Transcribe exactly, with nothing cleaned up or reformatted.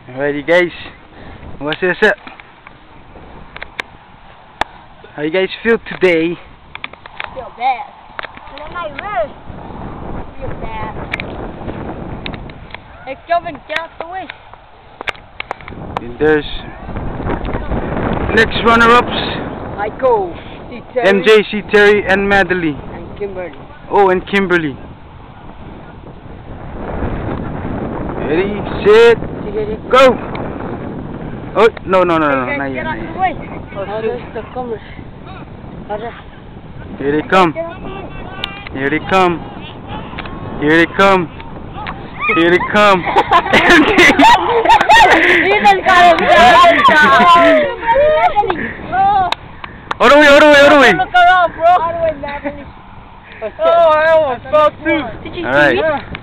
Alrighty guys, what's this up? How you guys feel today? Feel bad. And I really feel bad. Hey Kevin, get out the way. And there's next runner-ups. Michael, M J, C, Terry, and Madeline. and Kimberly. Oh, and Kimberly. Ready, set, go! Oh, no, no, no, no, Hey, not guys, yet. get out Not the yet. way. Oh, there's the comers. Here they come. Get out the way. Here they come. Here they come. Here they come. Ethan got him. Oh, All the way, all the way, all the way. look around, bro. All the way, Natalie. Oh, I almost fell too. Did you All see right. me?